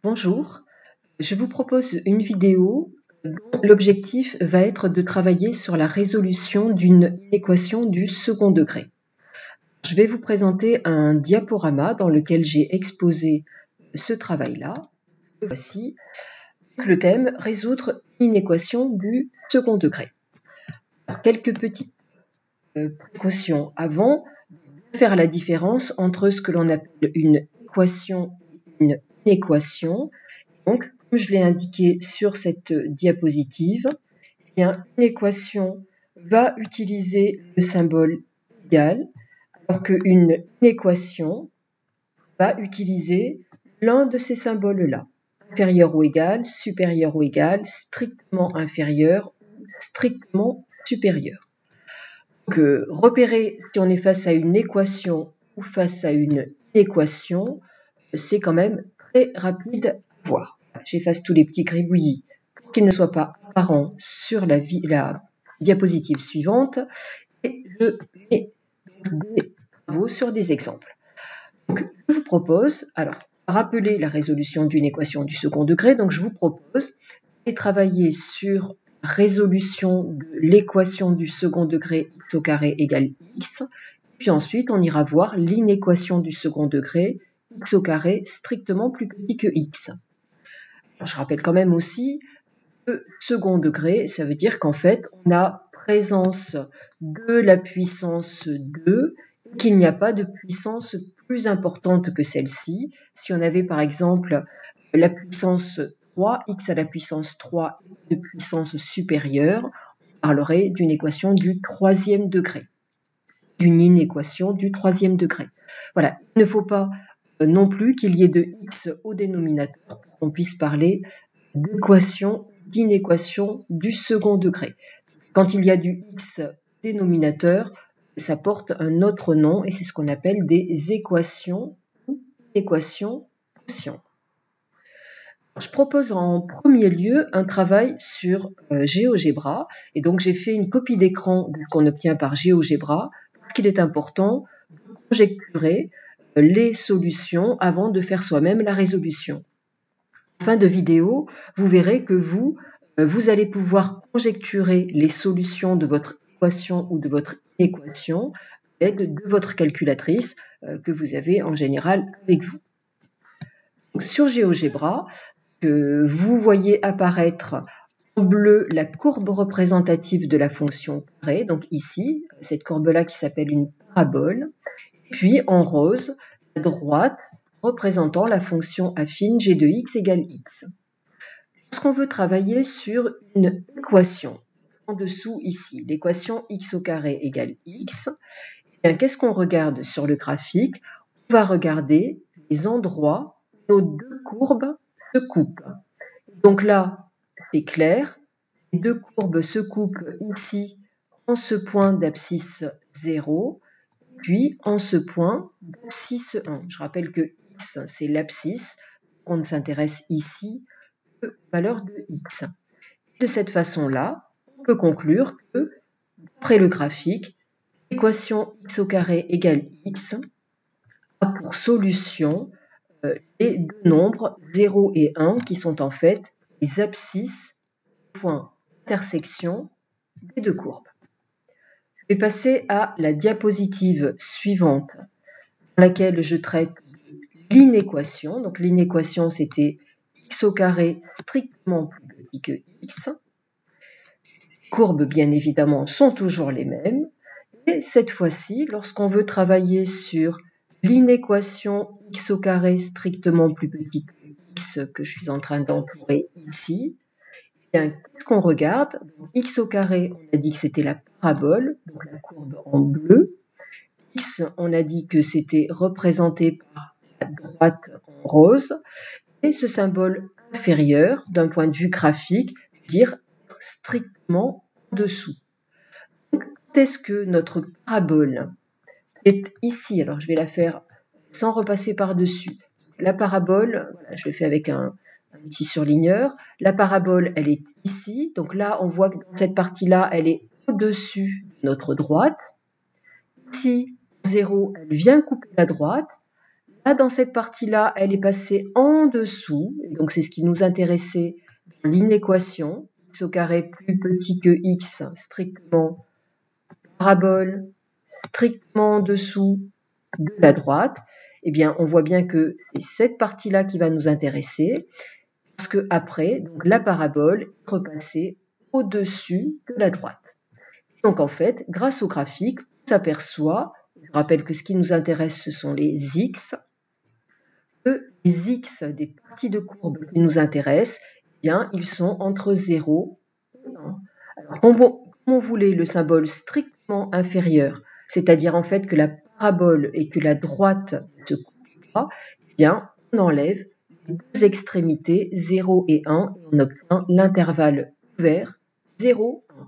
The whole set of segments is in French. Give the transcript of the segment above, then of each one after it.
Bonjour, je vous propose une vidéo dont l'objectif va être de travailler sur la résolution d'une équation du second degré. Je vais vous présenter un diaporama dans lequel j'ai exposé ce travail-là. Voici le thème « Résoudre une équation du second degré ». Alors, quelques petites précautions avant de faire la différence entre ce que l'on appelle une équation et une inéquation. Donc, comme je l'ai indiqué sur cette diapositive, eh bien, une équation va utiliser le symbole égal, alors qu'une inéquation va utiliser l'un de ces symboles-là, inférieur ou égal, supérieur ou égal, strictement inférieur ou strictement supérieur. Donc, repérer si on est face à une équation ou face à une inéquation, c'est quand même très rapide à voir. J'efface tous les petits gribouillis pour qu'ils ne soient pas apparents sur la diapositive suivante et je mets des travaux sur des exemples. Donc, je vous propose, alors, rappeler la résolution d'une équation du second degré, donc je vous propose de travailler sur la résolution de l'équation du second degré x au carré égale x, puis ensuite on ira voir l'inéquation du second degré x au carré strictement plus petit que x. Alors, je rappelle quand même aussi que second degré, ça veut dire qu'en fait, on a présence de la puissance 2 et qu'il n'y a pas de puissance plus importante que celle-ci. Si on avait par exemple la puissance 3, x à la puissance 3 de puissance supérieure, on parlerait d'une équation du troisième degré, d'une inéquation du troisième degré. Voilà, il ne faut pas non plus qu'il y ait de x au dénominateur pour qu'on puisse parler d'équation, d'inéquation du second degré. Quand il y a du x dénominateur, ça porte un autre nom et c'est ce qu'on appelle des équations ou équations quotient. Je propose en premier lieu un travail sur GeoGebra et donc j'ai fait une copie d'écran qu'on obtient par GeoGebra parce qu'il est important de conjecturer les solutions avant de faire soi-même la résolution. En fin de vidéo, vous verrez que vous allez pouvoir conjecturer les solutions de votre équation ou de votre inéquation à l'aide de votre calculatrice que vous avez en général avec vous. Donc, sur GeoGebra, vous voyez apparaître en bleu la courbe représentative de la fonction carré, donc ici, cette courbe-là qui s'appelle une parabole, puis en rose, à droite, représentant la fonction affine g de x égale x. Lorsqu'on veut travailler sur une équation, en dessous ici, l'équation x au carré égale x, eh bien, qu'est-ce qu'on regarde sur le graphique? On va regarder les endroits où nos deux courbes se coupent. Donc là, c'est clair, les deux courbes se coupent ici en ce point d'abscisse 0, puis en ce point d'abscisse 1. Je rappelle que x, c'est l'abscisse, qu'on ne s'intéresse ici que aux valeurs de x. De cette façon-là, on peut conclure que, d'après le graphique, l'équation x au carré égale x a pour solution les deux nombres 0 et 1 qui sont en fait les abscisses, points d'intersection des deux courbes. Je vais passer à la diapositive suivante dans laquelle je traite l'inéquation. Donc l'inéquation, c'était x au carré strictement plus petit que x. Les courbes, bien évidemment, sont toujours les mêmes. Et cette fois-ci, lorsqu'on veut travailler sur l'inéquation x au carré strictement plus petit que x que je suis en train d'entourer ici, qu'est-ce qu'on regarde? X au carré, on a dit que c'était la parabole, donc la courbe en bleu. X, on a dit que c'était représenté par la droite en rose. Et ce symbole inférieur, d'un point de vue graphique, veut dire strictement en dessous. Donc, quand est-ce que notre parabole est ici? Alors, je vais la faire sans repasser par-dessus. La parabole, voilà, je le fais avec un petit surligneur. La parabole, elle est ici. Donc là, on voit que dans cette partie-là, elle est au-dessus de notre droite. Ici, 0, elle vient couper la droite. Là, dans cette partie-là, elle est passée en dessous. Donc, c'est ce qui nous intéressait dans l'inéquation. X au carré plus petit que x, strictement parabole, strictement en dessous de la droite. Eh bien, on voit bien que c'est cette partie-là qui va nous intéresser. Parce que après, donc, la parabole est repassée au-dessus de la droite. Donc, en fait, grâce au graphique, on s'aperçoit, je rappelle que ce qui nous intéresse, ce sont les x, que les x des parties de courbe qui nous intéressent, eh bien, ils sont entre 0 et 1. Alors, comme on voulait le symbole strictement inférieur, c'est-à-dire en fait que la parabole et que la droite ne se coupent pas, eh bien, on enlève les deux extrémités 0 et 1 et on obtient l'intervalle ouvert 0, 1.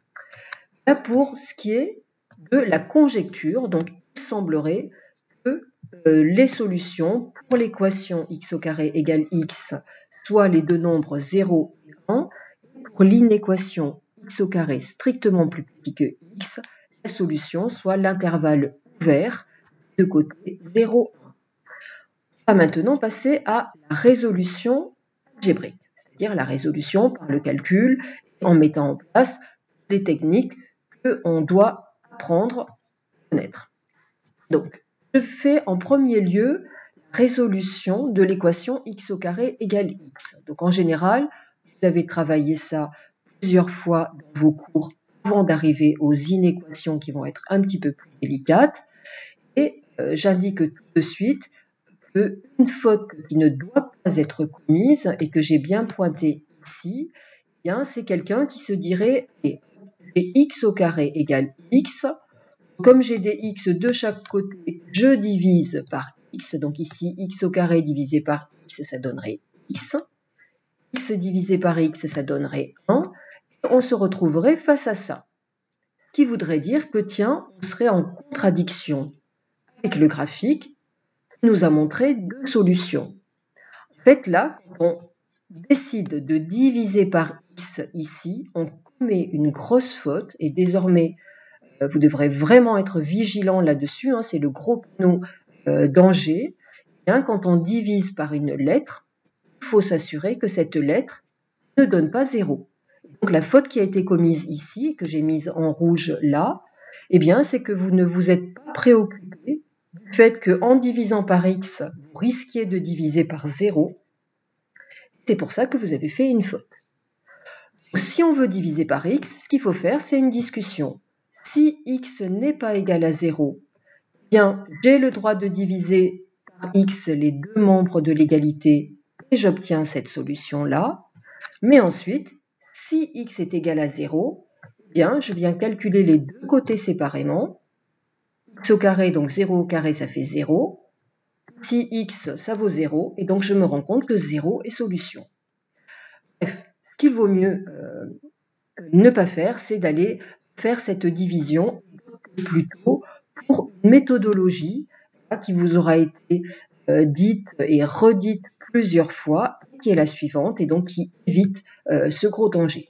Là, pour ce qui est de la conjecture, donc il semblerait que les solutions pour l'équation x au carré égale x soient les deux nombres 0 et 1. Pour l'inéquation x au carré strictement plus petit que x, la solution soit l'intervalle ouvert de côté 0, 1. On va maintenant passer à la résolution algébrique, c'est-à-dire la résolution par le calcul en mettant en place des techniques qu'on doit apprendre à connaître. Donc, je fais en premier lieu la résolution de l'équation x au carré égale x. Donc, en général, vous avez travaillé ça plusieurs fois dans vos cours avant d'arriver aux inéquations qui vont être un petit peu plus délicates. Et j'indique tout de suite qu'une faute qui ne doit pas être commise et que j'ai bien pointé ici, eh bien, c'est quelqu'un qui se dirait x au carré égale x. Comme j'ai des x de chaque côté, je divise par x. Donc ici, x au carré divisé par x, ça donnerait x. X divisé par x, ça donnerait 1. Et on se retrouverait face à ça. Ce qui voudrait dire que, tiens, on serait en contradiction avec le graphique qui nous a montré deux solutions. En fait, là, quand on décide de diviser par x ici, on commet une grosse faute et désormais, vous devrez vraiment être vigilant là-dessus, hein, c'est le gros panneau danger. Bien, quand on divise par une lettre, il faut s'assurer que cette lettre ne donne pas 0. Donc la faute qui a été commise ici, que j'ai mise en rouge là, eh bien, c'est que vous ne vous êtes pas préoccupé du fait qu'en divisant par x, vous risquiez de diviser par 0. C'est pour ça que vous avez fait une faute. Donc, si on veut diviser par x, ce qu'il faut faire, c'est une discussion. Si x n'est pas égal à 0, eh bien, j'ai le droit de diviser par x les deux membres de l'égalité et j'obtiens cette solution-là. Mais ensuite, si x est égal à 0, eh bien, je viens calculer les deux côtés séparément. X au carré, donc 0 au carré, ça fait 0. Si x, ça vaut 0, et donc je me rends compte que 0 est solution. Bref, ce qu'il vaut mieux ne pas faire, c'est d'aller faire cette division plutôt pour une méthodologie qui vous aura été dite et redite plusieurs fois, qui est la suivante, et donc qui évite ce gros danger.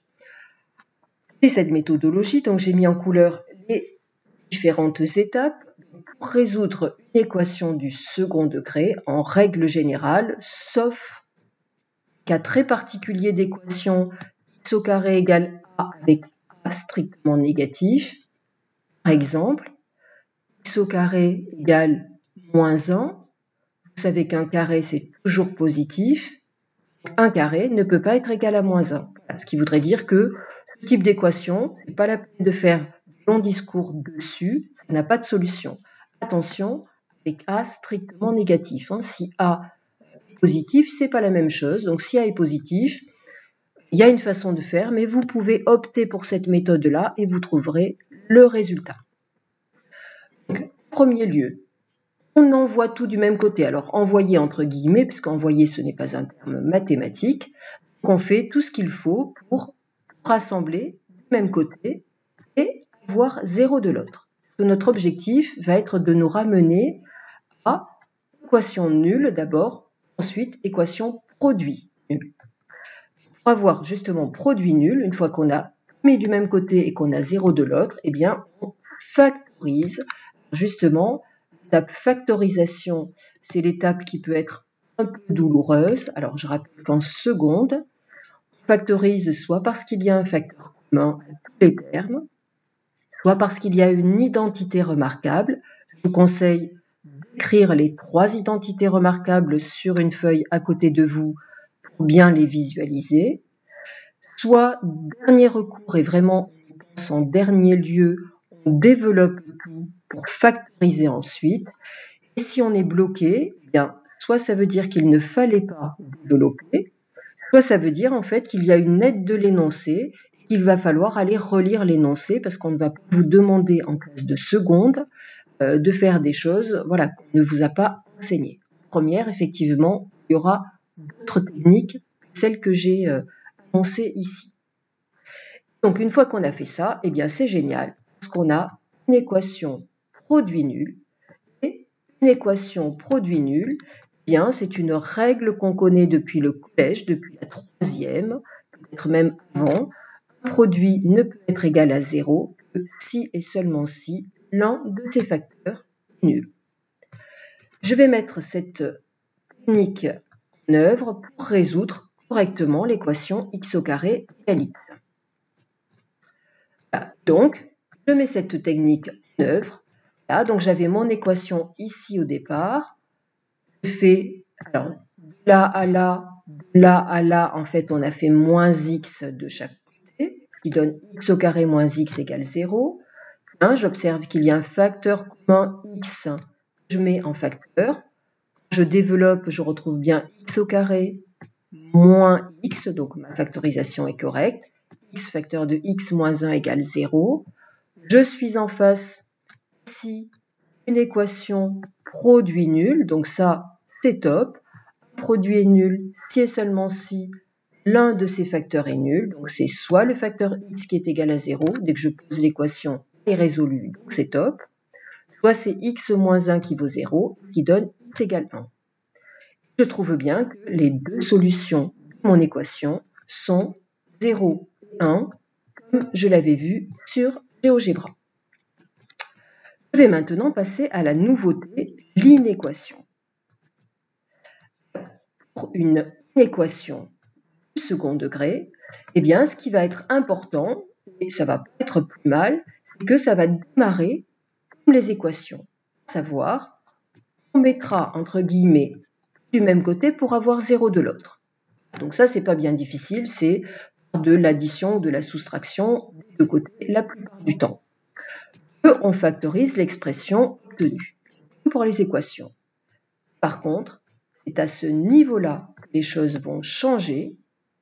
Et cette méthodologie, donc j'ai mis en couleur les différentes étapes pour résoudre une équation du second degré en règle générale, sauf cas très particulier d'équation x au carré égale a avec a strictement négatif. Par exemple, x au carré égale moins 1. Vous savez qu'un carré, c'est toujours positif. Un carré ne peut pas être égal à moins 1. Ce qui voudrait dire que ce type d'équation, ce n'est pas la peine de faire de long discours dessus, ça n'a pas de solution. Attention, avec A strictement négatif. Si A est positif, ce n'est pas la même chose. Donc si A est positif, il y a une façon de faire, mais vous pouvez opter pour cette méthode-là et vous trouverez le résultat. Donc, en premier lieu, on envoie tout du même côté. Alors, envoyer entre guillemets, puisqu'envoyer, ce n'est pas un terme mathématique. Donc, on fait tout ce qu'il faut pour rassembler du même côté et avoir 0 de l'autre. Notre objectif va être de nous ramener à équation nulle d'abord, ensuite équation produit nul. Pour avoir justement produit nul, une fois qu'on a mis du même côté et qu'on a 0 de l'autre, eh bien, on factorise justement l'étape factorisation, c'est l'étape qui peut être un peu douloureuse. Alors, je rappelle qu'en seconde, on factorise soit parce qu'il y a un facteur commun à tous les termes, soit parce qu'il y a une identité remarquable. Je vous conseille d'écrire les 3 identités remarquables sur une feuille à côté de vous pour bien les visualiser. Soit, dernier recours et vraiment en dernier lieu, on développe tout pour factoriser ensuite. Et si on est bloqué, eh bien, soit ça veut dire qu'il ne fallait pas développer, soit ça veut dire en fait qu'il y a une aide de l'énoncé, qu'il va falloir aller relire l'énoncé parce qu'on ne va pas vous demander en classe de seconde de faire des choses voilà, qu'on ne vous a pas enseignées. Première, effectivement, il y aura d'autres techniques que celles que j'ai annoncées ici. Donc une fois qu'on a fait ça, eh bien c'est génial parce qu'on a une équation produit nul. Et une équation produit nul, eh bien c'est une règle qu'on connaît depuis le collège, depuis la 3e, peut-être même avant. Un produit ne peut être égal à 0 que si et seulement si l'un de ces facteurs est nul. Je vais mettre cette technique en œuvre pour résoudre correctement l'équation x au carré égale x. Voilà. Donc, je mets cette technique en œuvre. Voilà. Donc, j'avais mon équation ici au départ. Je fais, alors, de là à là, de là à là, en fait, on a fait moins x de chaque côté, qui donne x au carré moins x égale 0. J'observe qu'il y a un facteur commun x, je mets en facteur. Je développe, je retrouve bien x au carré moins x, donc ma factorisation est correcte. X facteur de x moins 1 égale 0. Je suis en face ici une équation produit nul, donc ça c'est top. Produit est nul si et seulement si l'un de ces facteurs est nul, donc c'est soit le facteur x qui est égal à 0, dès que je pose l'équation, elle est résolue, donc c'est top, soit c'est x moins 1 qui vaut 0, qui donne x égale 1. Je trouve bien que les deux solutions de mon équation sont 0 et 1, comme je l'avais vu sur GeoGebra. Je vais maintenant passer à la nouveauté, l'inéquation. Pour une inéquation du second degré, eh bien, ce qui va être important, et ça va pas être plus mal, c'est que ça va démarrer comme les équations. À savoir, on mettra entre guillemets du même côté pour avoir 0 de l'autre. Donc ça, c'est pas bien difficile, c'est de l'addition ou de la soustraction des deux côtés la plupart du temps. On factorise l'expression obtenue pour les équations. Par contre, c'est à ce niveau-là que les choses vont changer.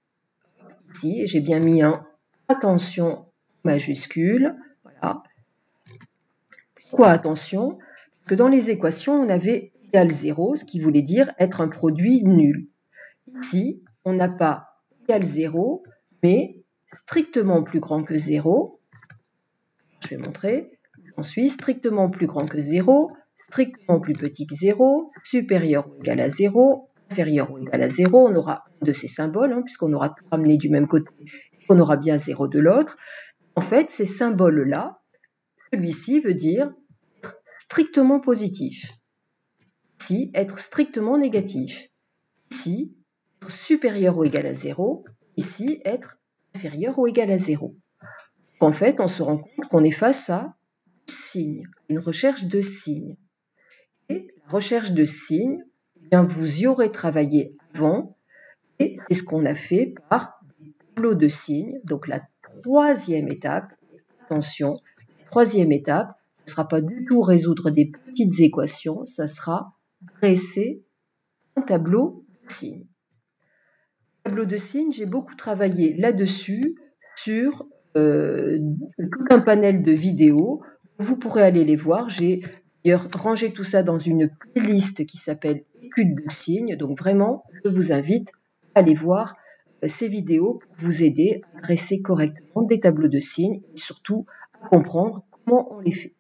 Ici, j'ai bien mis un attention majuscule. Voilà. Pourquoi attention? Parce que dans les équations, on avait égal 0, ce qui voulait dire être un produit nul. Ici, on n'a pas égal 0, mais strictement plus grand que 0. Je vais montrer. J'en suis strictement plus grand que 0, strictement plus petit que 0, supérieur ou égal à 0, inférieur ou égal à 0. On aura un de ces symboles, puisqu'on aura tout ramené du même côté et qu'on aura bien 0 de l'autre. En fait, ces symboles-là, celui-ci veut dire être strictement positif. Ici, être strictement négatif. Ici, être supérieur ou égal à 0. Ici, être inférieur ou égal à 0. En fait, on se rend compte qu'on est face à signes, une recherche de signes. Et la recherche de signes, eh bien, vous y aurez travaillé avant, et c'est ce qu'on a fait par des tableaux de signes. Donc la troisième étape, attention, la troisième étape, ce ne sera pas du tout résoudre des petites équations, ça sera dresser un tableau de signes. Tableau de signes, j'ai beaucoup travaillé là-dessus sur tout un panel de vidéos. Vous pourrez aller les voir. J'ai d'ailleurs rangé tout ça dans une playlist qui s'appelle Études de signes. Donc vraiment, je vous invite à aller voir ces vidéos pour vous aider à dresser correctement des tableaux de signes et surtout à comprendre comment on les fait.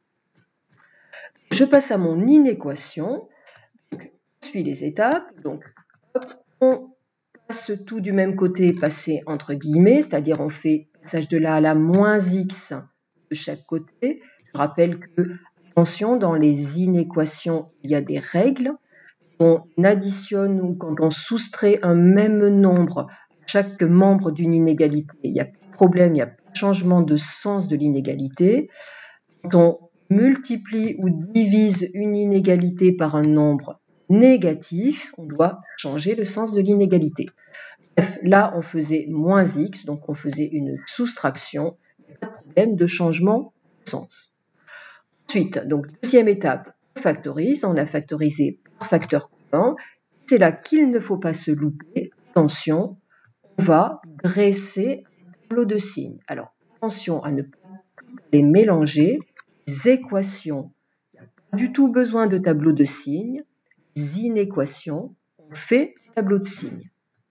Je passe à mon inéquation. Donc, je suis les étapes. Donc, hop, on passe tout du même côté, passer entre guillemets, c'est-à-dire on fait passage de là à là moins x de chaque côté. Je rappelle que Attention, dans les inéquations, il y a des règles. On additionne ou quand on soustrait un même nombre à chaque membre d'une inégalité, il n'y a pas de problème, il n'y a pas de changement de sens de l'inégalité. Quand on multiplie ou divise une inégalité par un nombre négatif, on doit changer le sens de l'inégalité. Bref, là, on faisait moins x, donc on faisait une soustraction, il n'y a pas de problème de changement de sens. Ensuite, donc deuxième étape, on factorise, on a factorisé par facteur commun. C'est là qu'il ne faut pas se louper. Attention, on va dresser un tableau de signes. Alors, attention à ne pas les mélanger. Les équations, il n'y a pas du tout besoin de tableau de signes. Les inéquations, on fait un tableau de signes.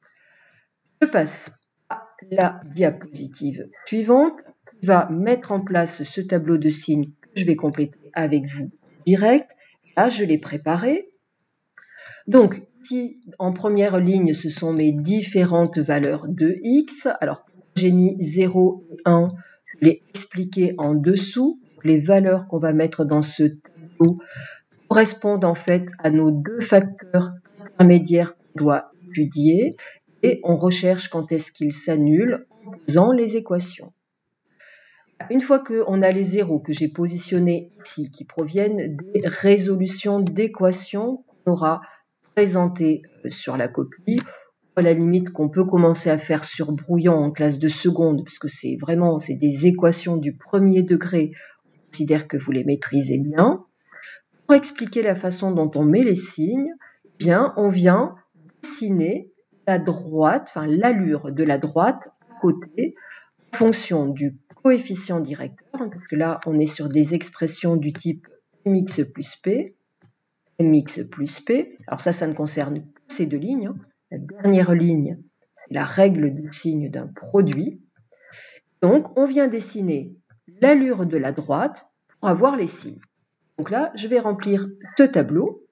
Je passe à la diapositive suivante qui va mettre en place ce tableau de signes que je vais compléter avec vous direct. Là, je l'ai préparé. Donc, ici, en première ligne, ce sont mes différentes valeurs de x. Alors, j'ai mis 0 et 1, je l'ai expliqué en dessous. Les valeurs qu'on va mettre dans ce tableau correspondent en fait à nos deux facteurs intermédiaires qu'on doit étudier et on recherche quand est-ce qu'ils s'annulent en posant les équations. Une fois qu'on a les zéros que j'ai positionnés ici, qui proviennent des résolutions d'équations qu'on aura présentées sur la copie, ou à la limite qu'on peut commencer à faire sur brouillon en classe de seconde, puisque c'est des équations du premier degré, on considère que vous les maîtrisez bien. Pour expliquer la façon dont on met les signes, eh bien, on vient dessiner la droite, enfin l'allure de la droite à côté, en fonction du coefficient directeur, parce que là, on est sur des expressions du type mx plus p, mx plus p. Alors ça ne concerne que ces deux lignes. La dernière ligne, c'est la règle de signe d'un produit. Donc, on vient dessiner l'allure de la droite pour avoir les signes. Donc là, je vais remplir ce tableau.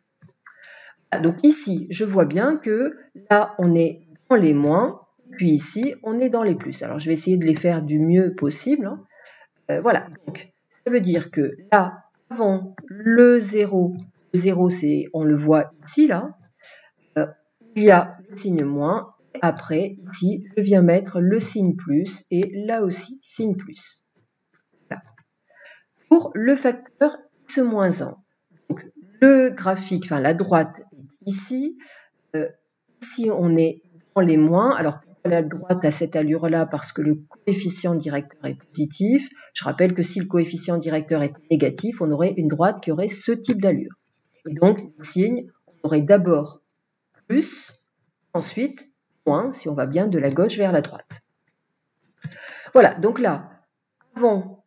Donc ici, je vois bien que là, on est dans les moins, puis ici, on est dans les plus. Alors, je vais essayer de les faire du mieux possible. Voilà, donc ça veut dire que là, avant le 0, on le voit ici, là, il y a le signe moins. Après, ici, je viens mettre le signe plus et là aussi, signe plus. Voilà. Pour le facteur x-1, donc le graphique, enfin la droite est ici. Ici, on est dans les moins. Alors, pourquoi la droite a cette allure-là? Parce que le coefficient directeur est positif. Je rappelle que si le coefficient directeur est négatif, on aurait une droite qui aurait ce type d'allure. Et donc, le signe, on aurait d'abord plus, ensuite moins, si on va bien de la gauche vers la droite. Voilà, donc là, avant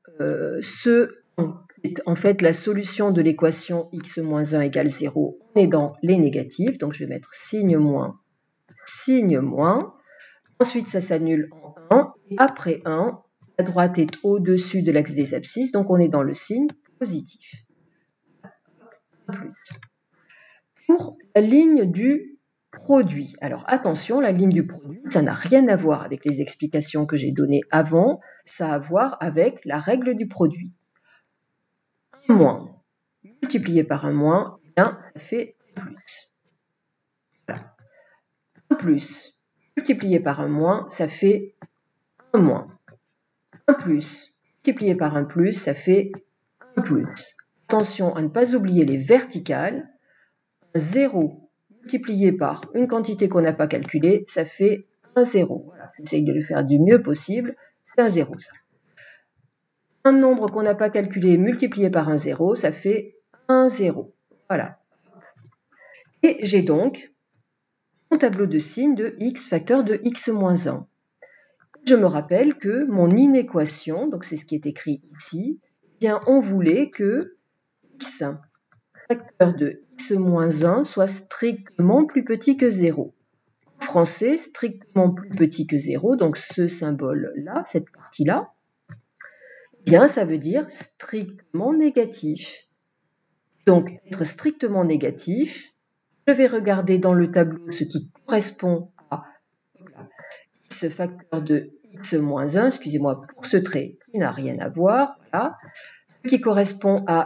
en fait la solution de l'équation x-1 égale 0, on est dans les négatifs, donc je vais mettre signe moins, signe moins. Ensuite, ça s'annule en 1, et après 1, la droite est au-dessus de l'axe des abscisses, donc on est dans le signe positif. Plus. Pour la ligne du produit. Alors attention, la ligne du produit, ça n'a rien à voir avec les explications que j'ai données avant, ça a à voir avec la règle du produit. Un moins multiplié par un moins, eh bien, ça fait plus. Voilà. Un plus multiplié par un moins, ça fait un moins. Un plus multiplié par un plus, ça fait un plus. Attention à ne pas oublier les verticales. 0 multiplié par une quantité qu'on n'a pas calculée, ça fait un 0. Voilà, j'essaye de le faire du mieux possible. C'est un 0, ça. Un nombre qu'on n'a pas calculé multiplié par un 0, ça fait un 0. Voilà. Et j'ai donc mon tableau de signes de x facteur de x-1. Je me rappelle que mon inéquation, donc c'est ce qui est écrit ici, eh bien on voulait que x facteur de x-1 soit strictement plus petit que 0. En français, strictement plus petit que 0, donc ce symbole-là, cette partie-là, eh bien ça veut dire strictement négatif. Donc, être strictement négatif, je vais regarder dans le tableau ce qui correspond à x facteur de x-1, excusez-moi pour ce trait qui n'a rien à voir, voilà, qui correspond à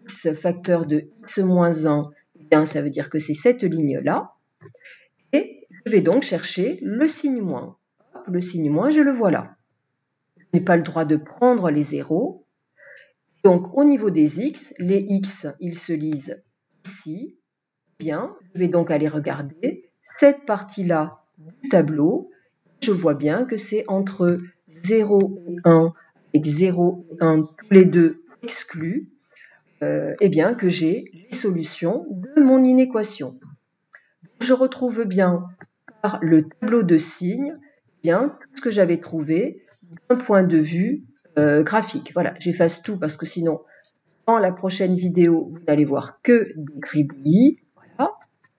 x facteur de x moins 1, eh bien, ça veut dire que c'est cette ligne-là. Et je vais donc chercher le signe moins. Le signe moins, je le vois là. Je n'ai pas le droit de prendre les zéros. Donc, au niveau des x, les x, ils se lisent ici. Bien, je vais donc aller regarder cette partie-là du tableau. Je vois bien que c'est entre 0 et 1, avec 0 et 1 tous les deux exclus, eh bien que j'ai les solutions de mon inéquation. Je retrouve bien par le tableau de signes, eh bien, tout ce que j'avais trouvé d'un point de vue graphique. Voilà, j'efface tout parce que sinon, dans la prochaine vidéo, vous n'allez voir que des gribouillis. Voilà.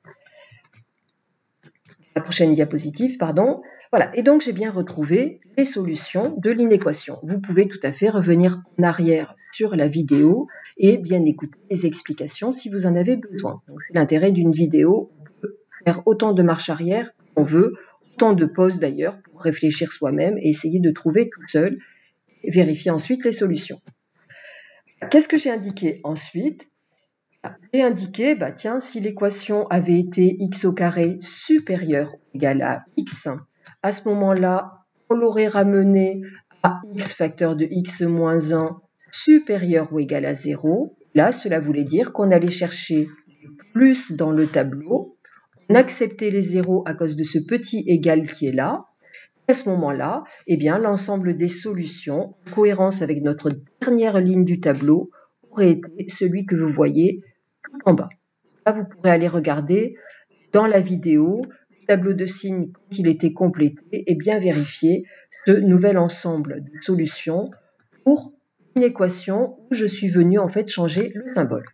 La prochaine diapositive, pardon. Voilà, et donc j'ai bien retrouvé les solutions de l'inéquation. Vous pouvez tout à fait revenir en arrière sur la vidéo et bien écouter les explications si vous en avez besoin. C'est l'intérêt d'une vidéo, on peut faire autant de marche arrière qu'on veut, autant de pauses d'ailleurs pour réfléchir soi-même et essayer de trouver tout seul et vérifier ensuite les solutions. Qu'est-ce que j'ai indiqué ensuite? J'ai indiqué, tiens, si l'équation avait été x au carré supérieur ou égal à x, à ce moment-là, on l'aurait ramené à x facteur de x moins 1 supérieur ou égal à 0. Là, cela voulait dire qu'on allait chercher plus dans le tableau, on acceptait les zéros à cause de ce petit égal qui est là. À ce moment-là, eh bien, l'ensemble des solutions, en cohérence avec notre dernière ligne du tableau, aurait été celui que vous voyez tout en bas. Là, vous pourrez aller regarder dans la vidéo le tableau de signes quand il était complété et bien vérifier ce nouvel ensemble de solutions pour une équation où je suis venue en fait changer le symbole.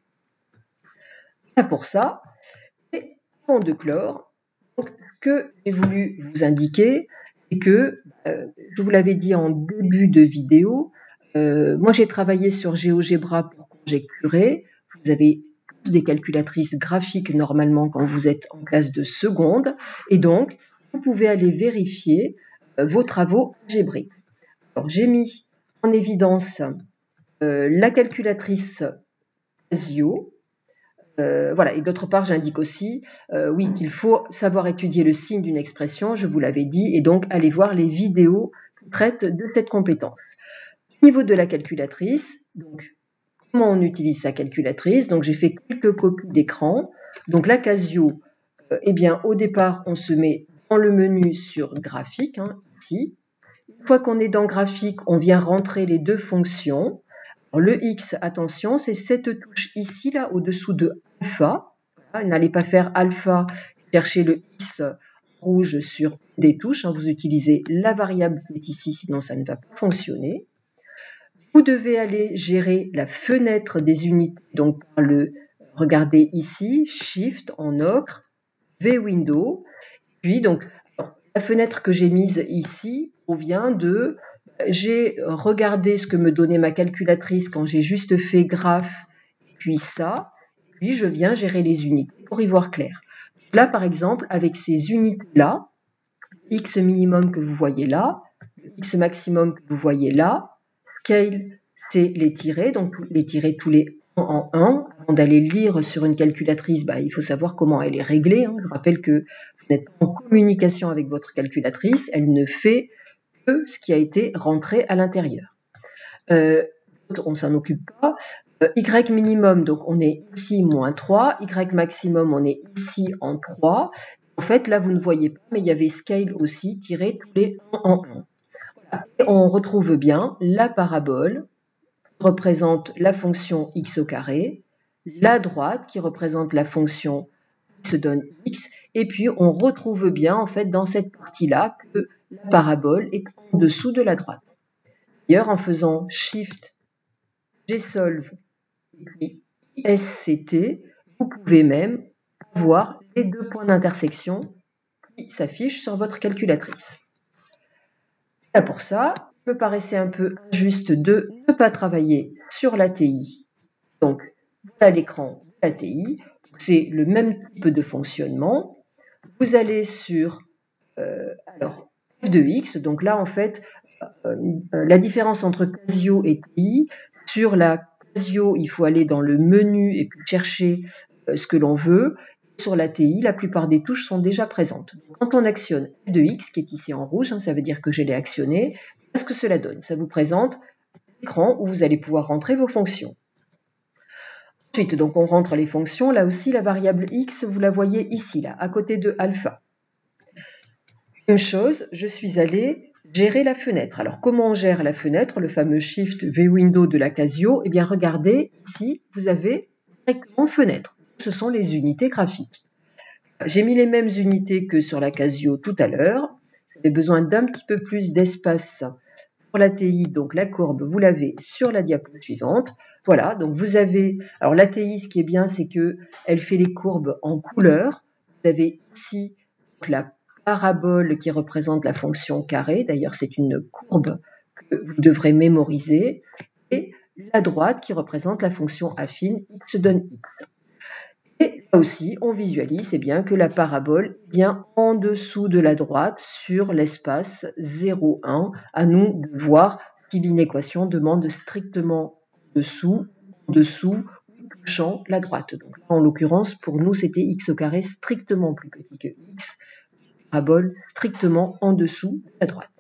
Et pour ça, et avant de clore, donc, ce que j'ai voulu vous indiquer, c'est que, je vous l'avais dit en début de vidéo, moi j'ai travaillé sur GeoGebra pour conjecturer. Vous avez tous des calculatrices graphiques normalement quand vous êtes en classe de seconde, et donc vous pouvez aller vérifier vos travaux algébriques. Alors j'ai mis en évidence la calculatrice Casio. Voilà. Et d'autre part, j'indique aussi oui, qu'il faut savoir étudier le signe d'une expression, je vous l'avais dit, et donc aller voir les vidéos qui traitent de cette compétence. Au niveau de la calculatrice, donc, comment on utilise sa calculatrice? Donc, j'ai fait quelques copies d'écran. Donc, la Casio, eh bien, au départ, on se met dans le menu sur graphique, ici. Une fois qu'on est dans graphique, on vient rentrer les deux fonctions. Alors, le X, attention, c'est cette touche ici, là, au-dessous de alpha. Voilà, n'allez pas faire alpha, chercher le X rouge sur des touches. Vous utilisez la variable qui est ici, sinon ça ne va pas fonctionner. Vous devez aller gérer la fenêtre des unités, donc par le, regardez ici, Shift en ocre, V window. Puis donc, alors, la fenêtre que j'ai mise ici provient de, j'ai regardé ce que me donnait ma calculatrice quand j'ai juste fait graphe, puis ça, puis je viens gérer les unités pour y voir clair. Là, par exemple, avec ces unités-là, X minimum que vous voyez là, X maximum que vous voyez là, scale, c'est les tirer, donc les tirer tous les 1 en 1. Avant d'aller lire sur une calculatrice, il faut savoir comment elle est réglée. Je rappelle que vous n'êtes pas en communication avec votre calculatrice, elle ne fait que ce qui a été rentré à l'intérieur. On ne s'en occupe pas. Y minimum, donc on est ici moins 3, Y maximum, on est ici en 3. En fait, là, vous ne voyez pas, mais il y avait scale aussi, tiré tous les 1 en 1. Voilà. Et on retrouve bien la parabole qui représente la fonction x au carré, la droite qui représente la fonction qui se donne x, et puis on retrouve bien, en fait, dans cette partie-là, que la parabole est en dessous de la droite. D'ailleurs, en faisant Shift, Gsolve, et puis SCT, vous pouvez même voir les deux points d'intersection qui s'affichent sur votre calculatrice. Et pour ça, il me paraissait un peu injuste de ne pas travailler sur l'ATI. Donc, voilà l'écran de l'ATI. C'est le même type de fonctionnement. Vous allez sur alors, f de x. Donc là, en fait, la différence entre Casio et TI, sur la Casio, il faut aller dans le menu et puis chercher ce que l'on veut. Sur l'ATI, la plupart des touches sont déjà présentes. Quand on actionne F de X, qui est ici en rouge, ça veut dire que je l'ai actionné, qu'est-ce que cela donne? Ça vous présente l'écran où vous allez pouvoir rentrer vos fonctions. Ensuite, donc on rentre les fonctions. Là aussi, la variable X, vous la voyez ici, là, à côté de alpha. Même chose, je suis allée gérer la fenêtre. Alors, comment on gère la fenêtre? Le fameux Shift V Window de la Casio. Eh bien, regardez, ici, vous avez directement fenêtre. Ce sont les unités graphiques. J'ai mis les mêmes unités que sur la Casio tout à l'heure. J'avais besoin d'un petit peu plus d'espace pour l'ATI, donc la courbe, vous l'avez sur la diapo suivante. Voilà, donc vous avez... Alors l'ATI, ce qui est bien, c'est qu'elle fait les courbes en couleur. Vous avez ici la parabole qui représente la fonction carré. D'ailleurs, c'est une courbe que vous devrez mémoriser. Et la droite qui représente la fonction affine, x donne x. Et là aussi, on visualise bien que la parabole est bien en dessous de la droite sur l'espace 0, 1. À nous de voir si l'inéquation demande strictement dessous, touchant la droite. Donc là, en l'occurrence, pour nous, c'était x au carré strictement plus petit que x, parabole strictement en dessous de la droite.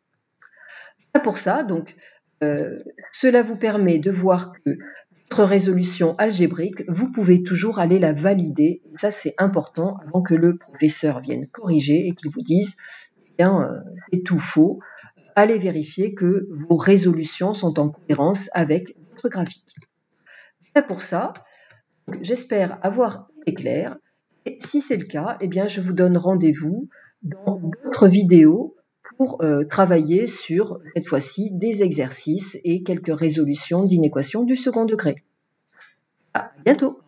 Pour ça, donc, cela vous permet de voir que votre résolution algébrique, vous pouvez toujours aller la valider. Et ça, c'est important avant que le professeur vienne corriger et qu'il vous dise c'est tout faux. Allez vérifier que vos résolutions sont en cohérence avec votre graphique. Et pour ça, j'espère avoir été clair. Et si c'est le cas, eh bien, je vous donne rendez-vous dans d'autres vidéos pour travailler sur, cette fois-ci, des exercices et quelques résolutions d'inéquations du second degré. À bientôt!